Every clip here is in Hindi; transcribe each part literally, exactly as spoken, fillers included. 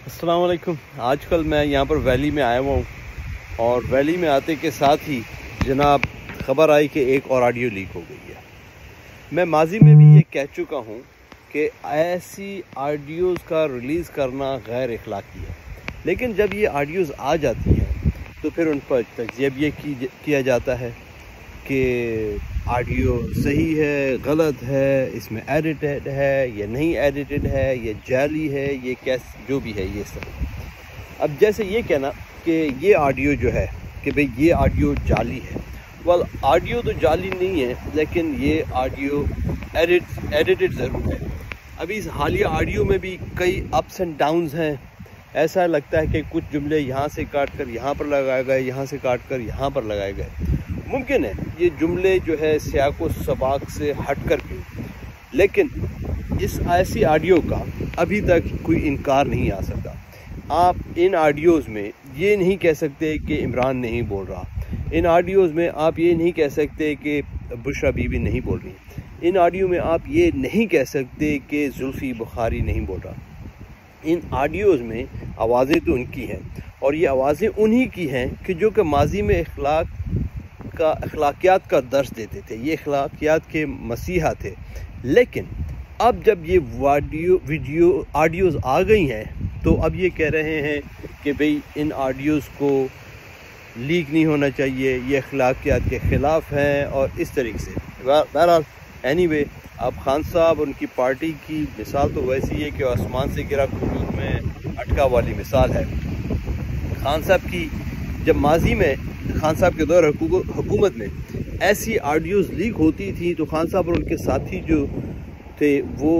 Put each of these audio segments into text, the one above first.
अस्सलाम वालेकुम। आजकल मैं यहाँ पर वैली में आया हुआ हूँ और वैली में आते के साथ ही जनाब ख़बर आई कि एक और ऑडियो लीक हो गई है। मैं माजी में भी ये कह चुका हूँ कि ऐसी ऑडियोज़ का रिलीज़ करना गैर अखलाकी है, लेकिन जब ये ऑडियोज़ आ जाती हैं तो फिर उन पर तज्ज़िया भी की किया जाता है कि ऑडियो सही है, गलत है, इसमें एडिटेड है या नहीं एडिटेड है, ये जाली है, ये कैसे जो भी है ये सब। अब जैसे ये कहना कि ये ऑडियो जो है कि भाई ये ऑडियो जाली है, वाल ऑडियो तो जाली नहीं है, लेकिन ये ऑडियो एडिट एडिटेड ज़रूर है। अभी इस हालिया ऑडियो में भी कई अप्स एंड डाउन्स हैं। ऐसा लगता है कि कुछ जुमले यहाँ से काट कर यहाँ पर लगाए गए, यहाँ से काट कर यहाँ पर लगाए गए। मुमकिन है ये जुमले जो है सियाक व सबाक से हट कर के, लेकिन इस ऐसी ऑडियो का अभी तक कोई इनकार नहीं आ सकता। आप इन ऑडियोज़ में ये नहीं कह सकते कि इमरान नहीं बोल रहा, इन ऑडियोज़ में आप ये नहीं कह सकते कि बुशरा बीबी नहीं बोल रही, इन ऑडियो में आप ये नहीं कह सकते कि जुल्फ़ी बुखारी नहीं बोल रहा। इन ऑडियोज़ में आवाज़ें तो उनकी हैं और ये आवाज़ें उन्हीं की हैं कि जो कि माजी में अखलाक का अखलाकियात का दर्स देते थे, ये अखलाकियात के मसीहा थे। लेकिन अब जब ये वाडियो वीडियो ऑडियोज़ आ गई हैं तो अब ये कह रहे हैं कि भाई इन ऑडियोज़ को लीक नहीं होना चाहिए, ये अखलाकियात के ख़िलाफ़ हैं और इस तरीके से। बहरहाल एनीवे, अब खान साहब और उनकी पार्टी की मिसाल तो वैसी है कि आसमान से गिरा खजूर में अटका वाली मिसाल है। खान साहब की जब माजी में खान साहब के दौर हुकूमत में ऐसी ऑडियोज़ लीक होती थी तो खान साहब और उनके साथी जो थे वो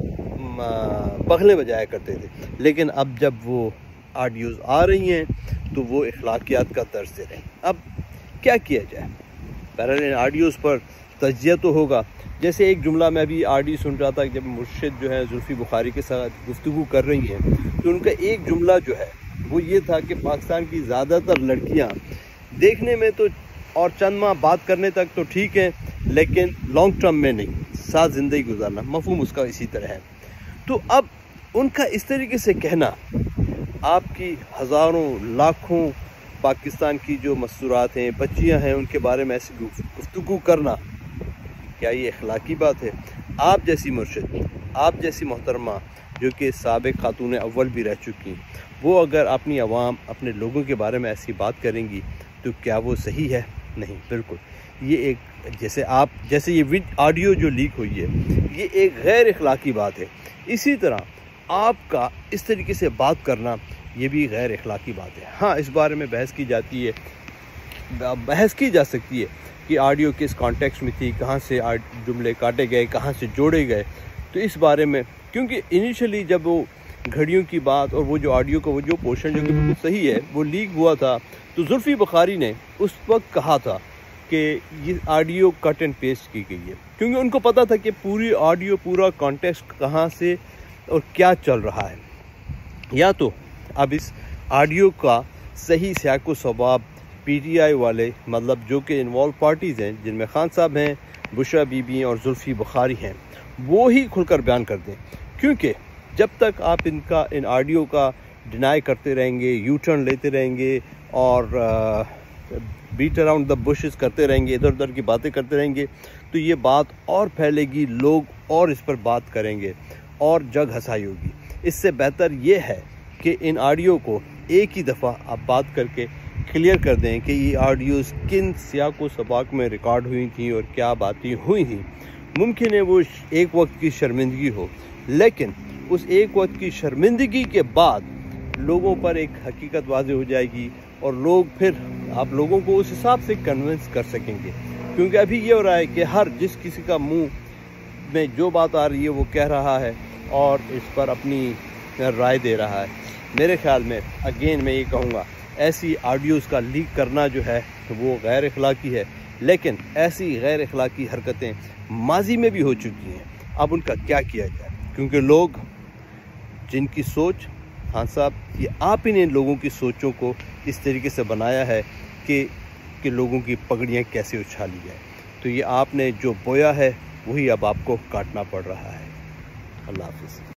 बगलें बजाया करते थे, लेकिन अब जब वो ऑडियोज़ आ रही हैं तो वो अखलाकियात का दर्ज दे रहे हैं। अब क्या किया जाए? बहरहाल इन ऑडियोज़ पर तज्ज़िया तो होगा। जैसे एक जुमला मैं अभी ऑडियो सुन रहा था, जब मुर्शिद जो है जुल्फ़ी बुखारी के साथ गुफ्तगू कर रही हैं तो उनका एक जुमला जो है वो ये था कि पाकिस्तान की ज़्यादातर लड़कियां देखने में तो और चंद माह बात करने तक तो ठीक है, लेकिन लॉन्ग टर्म में नहीं, साथ ज़िंदगी गुजारना, मफ़हूम उसका इसी तरह है। तो अब उनका इस तरीके से कहना, आपकी हज़ारों लाखों पाकिस्तान की जो मस्तूरात हैं, बच्चियां हैं, उनके बारे में ऐसी गुफ्तगू करना, क्या ये अखलाकी बात है? आप जैसी मुर्शिद, आप जैसी मोहतरमा जो कि साबिक़ खातून अव्वल भी रह चुकी हैं, वो अगर अपनी आवाम, अपने लोगों के बारे में ऐसी बात करेंगी तो क्या वो सही है? नहीं, बिल्कुल। ये एक जैसे आप जैसे ये ऑडियो जो लीक हुई है, ये एक गैर अखलाकी बात है। इसी तरह आपका इस तरीके से बात करना, ये भी गैर अखलाकी बात है। हाँ, इस बारे में बहस की जाती है, बहस की जा सकती है कि ऑडियो किस कॉन्टेक्स्ट में थी, कहाँ से जुमले काटे गए, कहाँ से जोड़े गए। तो इस बारे में, क्योंकि इनिशियली जब वो घड़ियों की बात और वो जो ऑडियो का वो जो पोर्शन जो कि बिल्कुल सही है वो लीक हुआ था, तो जुल्फ़ी बुखारी ने उस वक्त कहा था कि ये ऑडियो कट एंड पेस्ट की गई है, क्योंकि उनको पता था कि पूरी ऑडियो, पूरा कॉन्टेक्स्ट कहाँ से और क्या चल रहा है। या तो अब इस ऑडियो का सही सियाक़ व सवाब पीटीआई वाले, मतलब जो कि इन्वॉल्व पार्टीज़ हैं, जिनमें खान साहब हैं, बुशरा बीबी और जुल्फ़ी बुखारी हैं, वो ही खुलकर बयान कर दें। क्योंकि जब तक आप इनका इन ऑडियो का डिनाई करते रहेंगे, यू टर्न लेते रहेंगे और बीट अराउंड द बुशेस करते रहेंगे, इधर उधर की बातें करते रहेंगे, तो ये बात और फैलेगी, लोग और इस पर बात करेंगे और जग हंसाई होगी। इससे बेहतर ये है कि इन ऑडियो को एक ही दफ़ा आप बात करके क्लियर कर दें कि ये ऑडियोज़ किन सियाक व सबाक में रिकॉर्ड हुई थी और क्या बातें हुई थी। मुमकिन है वो एक वक्त की शर्मिंदगी हो, लेकिन उस एक वक्त की शर्मिंदगी के बाद लोगों पर एक हकीकत वाज़ेह हो जाएगी और लोग फिर आप लोगों को उस हिसाब से कन्विंस कर सकेंगे। क्योंकि अभी ये हो रहा है कि हर जिस किसी का मुंह में जो बात आ रही है वो कह रहा है और इस पर अपनी राय दे रहा है। मेरे ख्याल में अगेन मैं ये कहूँगा, ऐसी ऑडियोज़ का लीक करना जो है वो गैर अखलाकी है, लेकिन ऐसी गैर अखलाकी हरकतें माजी में भी हो चुकी हैं। अब उनका क्या किया जाए? क्योंकि लोग जिनकी सोच, खान साहब, ये आप ही ने लोगों की सोचों को इस तरीके से बनाया है कि कि लोगों की पगड़ियाँ कैसे उछाली जाए। तो ये आपने जो बोया है वही अब आपको काटना पड़ रहा है। अल्लाह हाफ़िज़।